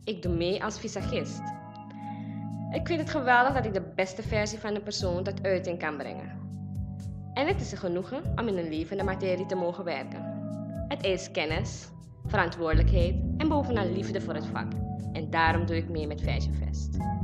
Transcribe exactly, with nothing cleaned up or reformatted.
ik doe mee als visagist. Ik vind het geweldig dat ik de beste versie van een persoon tot uiting kan brengen. En het is een genoegen om in een levende materie te mogen werken. Het eist kennis, verantwoordelijkheid en bovenal liefde voor het vak. En daarom doe ik mee met Fashion Fest.